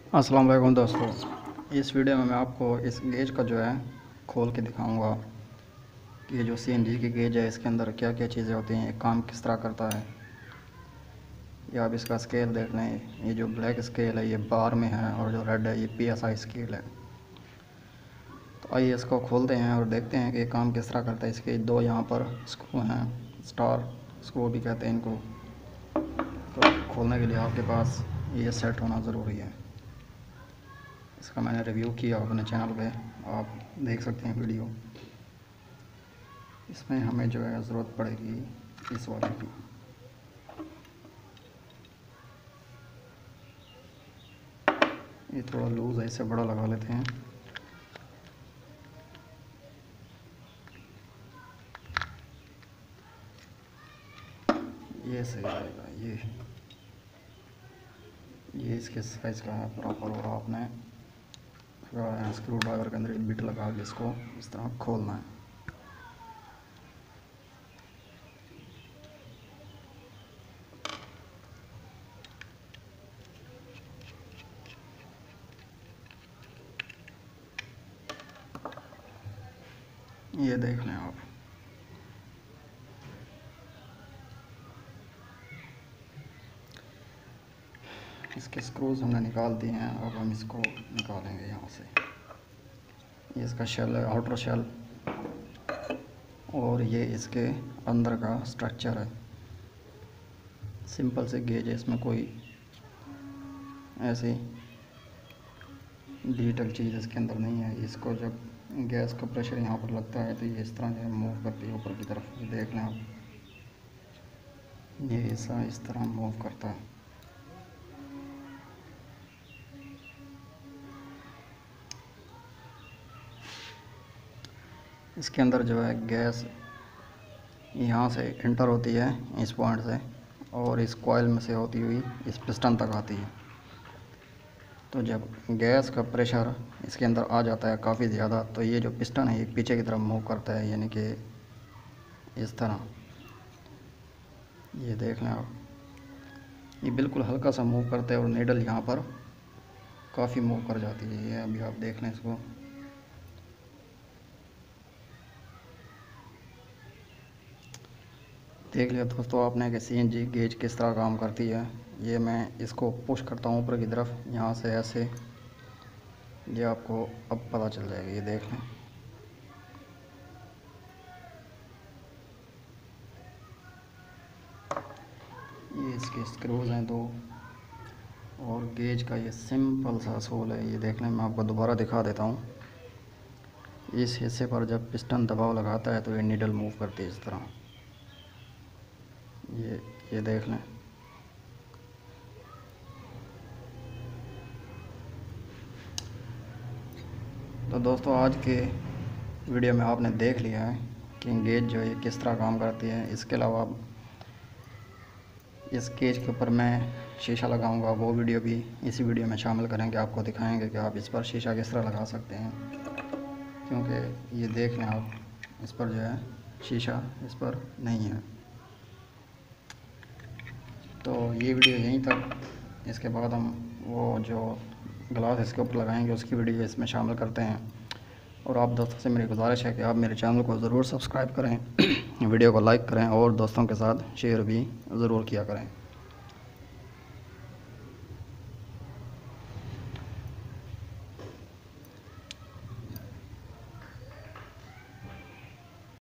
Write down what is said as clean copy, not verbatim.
अस्सलाम वालेकुम दोस्तों। इस वीडियो में मैं आपको इस गेज का जो है खोल के दिखाऊंगा कि ये जो सीएनजी की गेज है इसके अंदर क्या क्या चीज़ें होती हैं, ये काम किस तरह करता है। ये आप इसका स्केल देख लें, ये जो ब्लैक स्केल है ये बार में है और जो रेड है ये पीएसआई स्केल है। तो आइए इसको खोलते हैं और देखते हैं कि ये काम किस तरह करता है। इसके दो यहाँ पर स्क्रू हैं, स्टार स्क्रू भी कहते हैं इनको। तो खोलने के लिए आपके पास ये सेट होना ज़रूरी है। इसका मैंने रिव्यू किया अपने चैनल पे, आप देख सकते हैं वीडियो। इसमें हमें जो है ज़रूरत पड़ेगी इस वाले की। ये थोड़ा लूज़ है, इसे बड़ा लगा लेते हैं। ये सही रहेगा। ये इसके साइज़ का है प्रॉपर, और आपने स्क्रू ड्राइवर के अंदर एक बिट लगा के इसको इस तरह खोलना है। ये देख लें आप, इसके स्क्रूज हमने निकाल दिए हैं। अब हम इसको निकालेंगे यहाँ से। ये इसका शेल है, आउटर शेल, और ये इसके अंदर का स्ट्रक्चर है। सिंपल से गेज है, इसमें कोई ऐसी डिजिटल चीज़ इसके अंदर नहीं है। इसको जब गैस का प्रेशर यहाँ पर लगता है तो ये इस तरह जो मूव करती है ऊपर की तरफ। ये देख लें आप, ये ऐसा इस तरह मूव करता है। इसके अंदर जो है गैस यहाँ से इंटर होती है इस पॉइंट से, और इस कॉइल में से होती हुई इस पिस्टन तक आती है। तो जब गैस का प्रेशर इसके अंदर आ जाता है काफ़ी ज़्यादा, तो ये जो पिस्टन है ये पीछे की तरफ मूव करता है, यानी कि इस तरह। ये देख लें आप, ये बिल्कुल हल्का सा मूव करता है और नीडल यहाँ पर काफ़ी मूव कर जाती है। ये अभी आप देख लें इसको। देख लिया दोस्तों आपने कि सीएनजी गेज किस तरह काम करती है। ये मैं इसको पुश करता हूँ ऊपर की तरफ, यहाँ से ऐसे, ये आपको अब पता चल जाएगा। ये देख लें, ये इसके स्क्रूज हैं दो, और गेज का ये सिंपल सा सोल है। ये देख लें, मैं आपको दोबारा दिखा देता हूँ। इस हिस्से पर जब पिस्टन दबाव लगाता है तो ये नीडल मूव करती है इस तरह। ये देख लें। तो दोस्तों आज के वीडियो में आपने देख लिया है कि गेज जो है किस तरह काम करती है। इसके अलावा इस गेज के ऊपर मैं शीशा लगाऊंगा, वो वीडियो भी इसी वीडियो में शामिल करेंगे। आपको दिखाएंगे कि आप इस पर शीशा किस तरह लगा सकते हैं, क्योंकि ये देख लें आप, इस पर जो है शीशा इस पर नहीं है। तो ये वीडियो यहीं तक। इसके बाद हम वो जो ग्लास इसके ऊपर लगाएंगे उसकी वीडियो इसमें शामिल करते हैं। और आप दोस्तों से मेरी गुजारिश है कि आप मेरे चैनल को ज़रूर सब्सक्राइब करें, वीडियो को लाइक करें और दोस्तों के साथ शेयर भी ज़रूर किया करें।